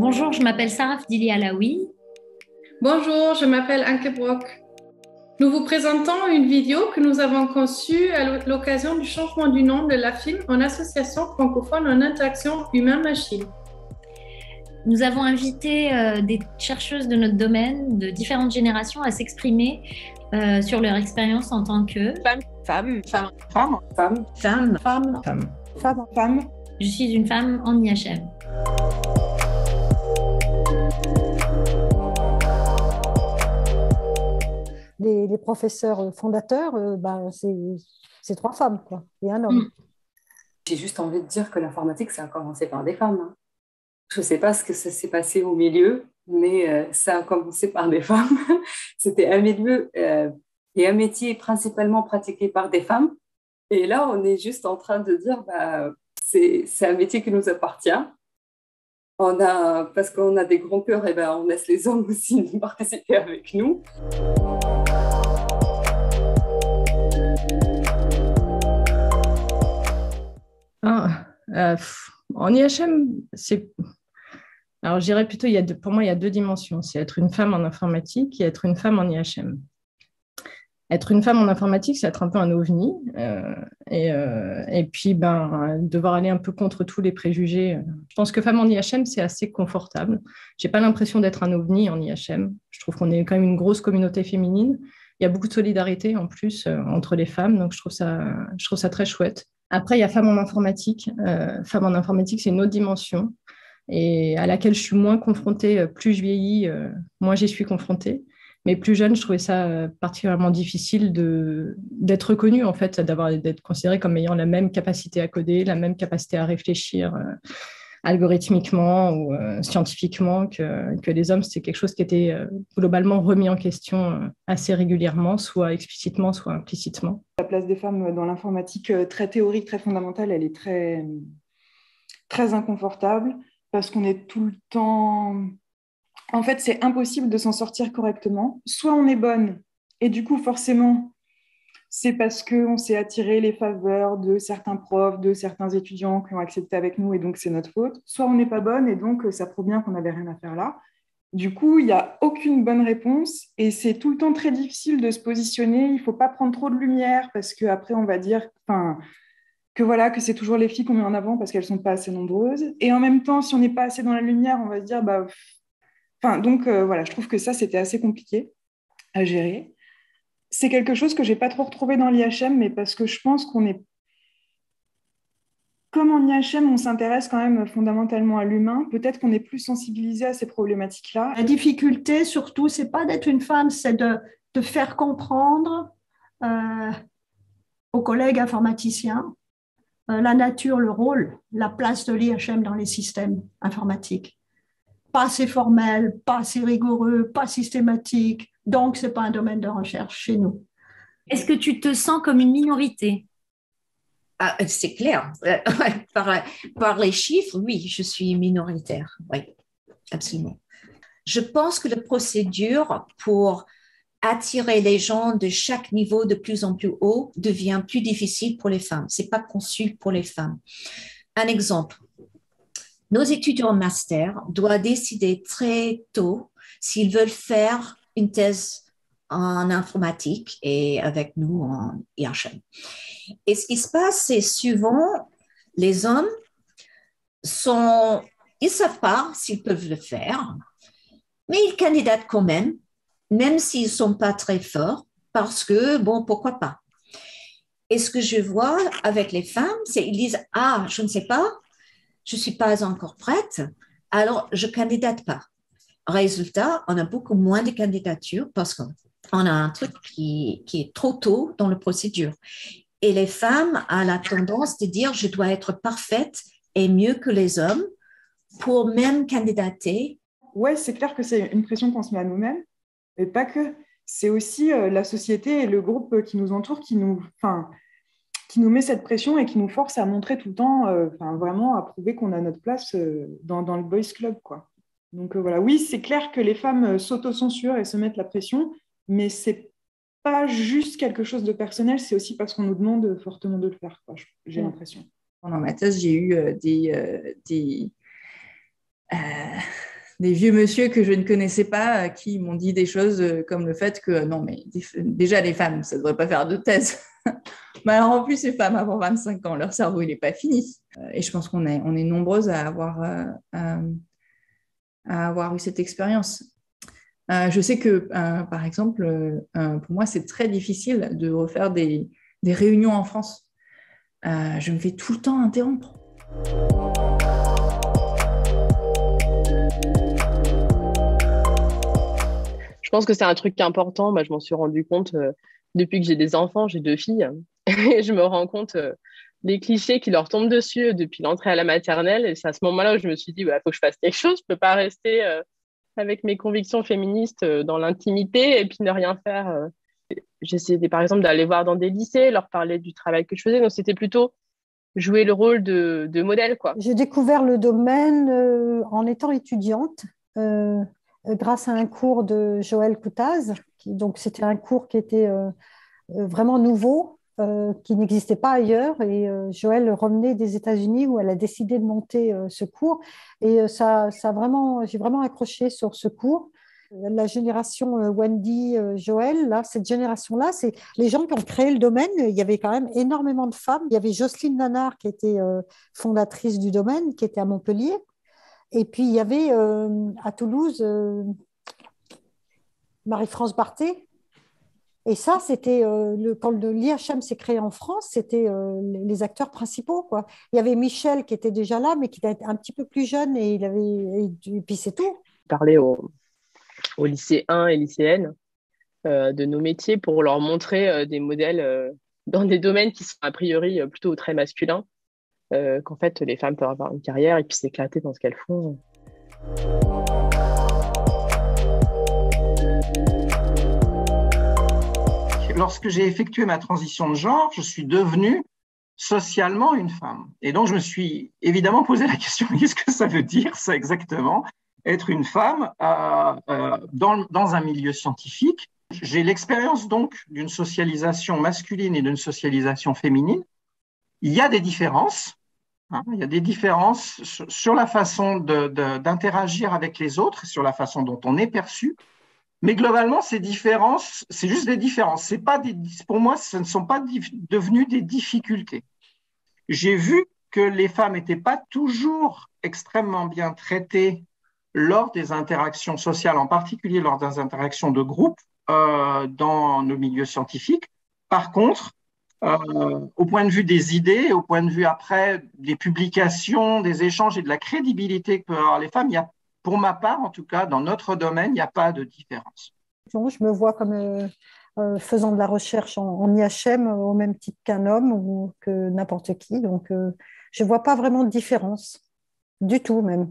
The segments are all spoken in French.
Bonjour, je m'appelle Sarah Fdili Alaoui. Bonjour, je m'appelle Anke Brock. Nous vous présentons une vidéo que nous avons conçue à l'occasion du changement du nom de la FIM en Association francophone en interaction humain-machine. Nous avons invité des chercheuses de notre domaine, de différentes générations, à s'exprimer sur leur expérience en tant que femme. Je suis une femme en IHM. Les professeurs fondateurs, c'est 3 femmes, quoi, et un homme. J'ai juste envie de dire que l'informatique, ça a commencé par des femmes. Hein. Je ne sais pas ce que ça s'est passé au milieu, mais ça a commencé par des femmes. C'était un milieu et un métier principalement pratiqué par des femmes. Et là, on est juste en train de dire, c'est un métier qui nous appartient. Parce qu'on a des grands cœurs, et on laisse les hommes aussi participer avec nous. En IHM, alors je dirais plutôt, pour moi, il y a 2 dimensions. C'est être une femme en informatique et être une femme en IHM. Être une femme en informatique, c'est être un peu un ovni. Et puis, devoir aller un peu contre tous les préjugés. Je pense que femme en IHM, c'est assez confortable. Je n'ai pas l'impression d'être un ovni en IHM. Je trouve qu'on est quand même une grosse communauté féminine. Il y a beaucoup de solidarité en plus entre les femmes, donc je trouve ça très chouette. Après, il y a femme en informatique. Femme en informatique, c'est une autre dimension et à laquelle je suis moins confrontée. Plus je vieillis, moins j'y suis confrontée. Mais plus jeune, je trouvais ça particulièrement difficile d'être reconnue, en fait, d'être considérée comme ayant la même capacité à coder, la même capacité à réfléchir algorithmiquement ou scientifiquement que les hommes. C'était quelque chose qui était globalement remis en question assez régulièrement, soit explicitement, soit implicitement. La place des femmes dans l'informatique très théorique, très fondamentale, elle est très, très inconfortable parce qu'on est tout le temps... En fait, c'est impossible de s'en sortir correctement. Soit on est bonne, et du coup, forcément, c'est parce qu'on s'est attiré les faveurs de certains profs, de certains étudiants qui ont accepté avec nous, et donc c'est notre faute. Soit on n'est pas bonne, et donc ça prouve bien qu'on n'avait rien à faire là. Du coup, il n'y a aucune bonne réponse, et c'est tout le temps très difficile de se positionner. Il ne faut pas prendre trop de lumière, parce qu'après, on va dire... que c'est toujours les filles qu'on met en avant parce qu'elles ne sont pas assez nombreuses. Et en même temps, si on n'est pas assez dans la lumière, on va se dire... je trouve que ça, c'était assez compliqué à gérer. C'est quelque chose que je n'ai pas trop retrouvé dans l'IHM, mais parce que je pense qu'on est... Comme en IHM, on s'intéresse quand même fondamentalement à l'humain, peut-être qu'on est plus sensibilisé à ces problématiques-là. La difficulté, surtout, c'est pas d'être une femme, c'est de faire comprendre aux collègues informaticiens la nature, le rôle, la place de l'IHM dans les systèmes informatiques. Pas assez formel, pas assez rigoureux, pas systématique. Donc, ce n'est pas un domaine de recherche chez nous. Est-ce que tu te sens comme une minorité ? C'est clair. Par les chiffres, oui, je suis minoritaire. Oui, absolument. Je pense que la procédure pour attirer les gens de chaque niveau de plus en plus haut devient plus difficile pour les femmes. Ce n'est pas conçu pour les femmes. Un exemple. Nos étudiants en master doivent décider très tôt s'ils veulent faire une thèse en informatique et avec nous en IHM. Et ce qui se passe, c'est souvent les hommes ils ne savent pas s'ils peuvent le faire, mais ils candidatent quand même s'ils ne sont pas très forts, parce que, pourquoi pas. Et ce que je vois avec les femmes, c'est qu'ils disent « Ah, je ne sais pas, je ne suis pas encore prête, alors je ne candidate pas. » Résultat, on a beaucoup moins de candidatures parce qu'on a un truc qui est trop tôt dans la procédure. Et les femmes ont la tendance de dire « je dois être parfaite et mieux que les hommes pour même candidater ». Ouais, c'est clair que c'est une pression qu'on se met à nous-mêmes, mais pas que. C'est aussi la société et le groupe qui nous entoure qui nous met cette pression et qui nous force à montrer tout le temps, vraiment à prouver qu'on a notre place dans le boys club, quoi. Donc voilà, oui, c'est clair que les femmes s'autocensurent et se mettent la pression, mais c'est pas juste quelque chose de personnel, c'est aussi parce qu'on nous demande fortement de le faire, quoi, j'ai l'impression. Pendant ma thèse, j'ai eu des vieux monsieur que je ne connaissais pas qui m'ont dit des choses comme le fait que non, mais déjà les femmes, ça ne devrait pas faire de thèse. Mais alors en plus, les femmes avant 25 ans, leur cerveau, il n'est pas fini. Et je pense qu'on est nombreuses à avoir eu cette expérience. Je sais que, par exemple, pour moi, c'est très difficile de refaire des réunions en France. Je me fais tout le temps interrompre. Je pense que c'est un truc qui est important. Moi, je m'en suis rendu compte depuis que j'ai des enfants, j'ai 2 filles, et je me rends compte des clichés qui leur tombent dessus depuis l'entrée à la maternelle. Et c'est à ce moment-là où je me suis dit, faut que je fasse quelque chose. Je peux pas rester avec mes convictions féministes dans l'intimité et puis ne rien faire. J'essayais, par exemple, d'aller voir dans des lycées, leur parler du travail que je faisais. Donc, c'était plutôt jouer le rôle de modèle, quoi. J'ai découvert le domaine en étant étudiante. Grâce à un cours de Joël Koutaz, donc c'était un cours qui était vraiment nouveau, qui n'existait pas ailleurs. Et Joël revenait des États-Unis où elle a décidé de monter ce cours. Et j'ai vraiment accroché sur ce cours. La génération Wendy, Joël, là, cette génération-là, c'est les gens qui ont créé le domaine. Il y avait quand même énormément de femmes. Il y avait Jocelyne Nanard qui était fondatrice du domaine, qui était à Montpellier. Et puis, il y avait à Toulouse Marie-France Barthé. Et ça, c'était quand l'IHM s'est créé en France, c'était les acteurs principaux, quoi. Il y avait Michel qui était déjà là, mais qui était un petit peu plus jeune, et puis c'est tout. Parler aux lycéens et lycéennes de nos métiers pour leur montrer des modèles dans des domaines qui sont a priori plutôt très masculins. Qu'en fait, les femmes peuvent avoir une carrière et puis s'éclater dans ce qu'elles font. Lorsque j'ai effectué ma transition de genre, je suis devenue socialement une femme. Et donc, je me suis évidemment posé la question, qu'est-ce que ça veut dire, ça exactement, être une femme dans un milieu scientifique? J'ai l'expérience donc d'une socialisation masculine et d'une socialisation féminine. Il y a des différences. Il y a des différences sur la façon d'interagir avec les autres, sur la façon dont on est perçu. Mais globalement, ces différences, c'est juste des différences. C'est pas pour moi, ce ne sont pas devenues des difficultés. J'ai vu que les femmes n'étaient pas toujours extrêmement bien traitées lors des interactions sociales, en particulier lors des interactions de groupe dans nos milieux scientifiques. Par contre, au point de vue des idées, au point de vue après des publications, des échanges et de la crédibilité que peuvent avoir les femmes, pour ma part, en tout cas, dans notre domaine, il n'y a pas de différence. Je me vois comme faisant de la recherche en IHM au même titre qu'un homme ou que n'importe qui. Donc, je ne vois pas vraiment de différence, du tout même.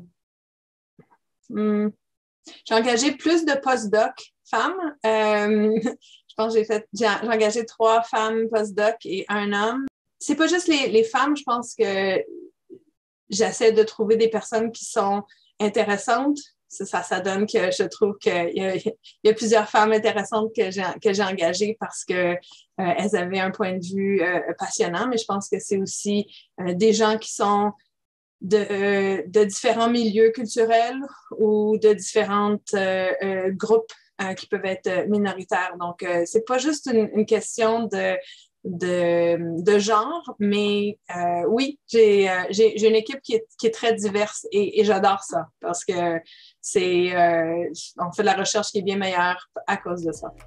J'ai engagé plus de post-doc femmes. Je pense que j'ai engagé 3 femmes post-doc et 1 homme. C'est pas juste les femmes, je pense que j'essaie de trouver des personnes qui sont intéressantes. Ça donne que je trouve qu'il y a plusieurs femmes intéressantes que j'ai engagées parce que elles avaient un point de vue passionnant, mais je pense que c'est aussi des gens qui sont de différents milieux culturels ou de différents groupes qui peuvent être minoritaires. Donc, c'est pas juste une question de genre, mais oui, j'ai une équipe qui est très diverse et j'adore ça parce que on fait de la recherche qui est bien meilleure à cause de ça.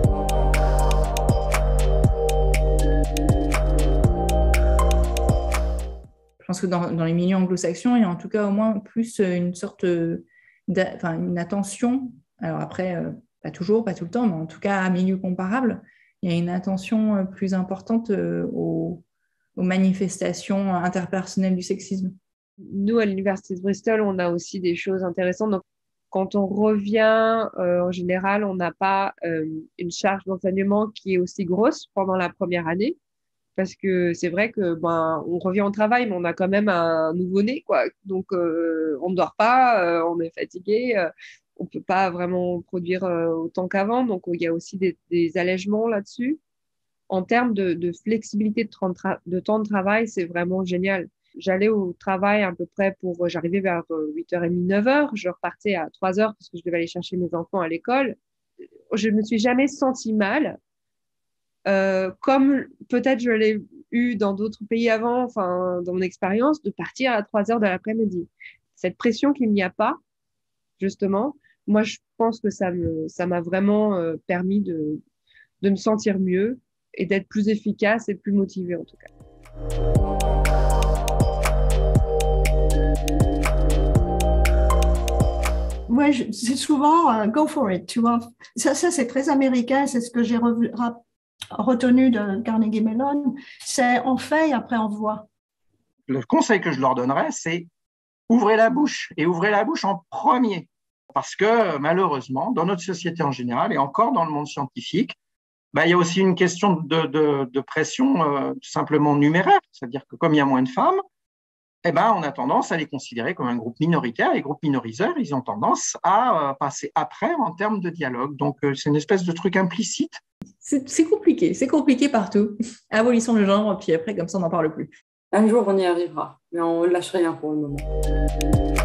Je pense que dans les milieux anglo-saxons, il y a en tout cas au moins plus une sorte une attention. Alors après, pas toujours, pas tout le temps, mais en tout cas à milieu comparable, il y a une attention plus importante aux manifestations interpersonnelles du sexisme. Nous, à l'Université de Bristol, on a aussi des choses intéressantes. Donc, quand on revient, en général, on n'a pas une charge d'enseignement qui est aussi grosse pendant la première année. Parce que c'est vrai que on revient au travail, mais on a quand même un nouveau-né, quoi. Donc, on ne dort pas, on est fatigué. On ne peut pas vraiment produire autant qu'avant. Donc, il y a aussi des allègements là-dessus. En termes de flexibilité de temps de travail, c'est vraiment génial. J'allais au travail à peu près j'arrivais vers 8h30, 9h. Je repartais à 3h parce que je devais aller chercher mes enfants à l'école. Je ne me suis jamais sentie mal, comme peut-être je l'ai eu dans d'autres pays avant, enfin, dans mon expérience, de partir à 3h de l'après-midi. Cette pression qu'il n'y a pas, justement, moi, je pense que ça m'a vraiment permis de me sentir mieux et d'être plus efficace et plus motivée, en tout cas. Ouais, c'est souvent go for it, tu vois. Ça c'est très américain, c'est ce que j'ai retenu de Carnegie Mellon. C'est on fait et après on voit. Le conseil que je leur donnerais, c'est ouvrez la bouche et ouvrez la bouche en premier. Parce que malheureusement, dans notre société en général et encore dans le monde scientifique, il y a aussi une question de pression simplement numéraire. C'est-à-dire que comme il y a moins de femmes, on a tendance à les considérer comme un groupe minoritaire. Les groupes minoriseurs, ils ont tendance à passer après en termes de dialogue. Donc, c'est une espèce de truc implicite. C'est compliqué partout. Abolissons le genre, puis après, comme ça, on n'en parle plus. Un jour, on y arrivera, mais on ne lâche rien pour le moment.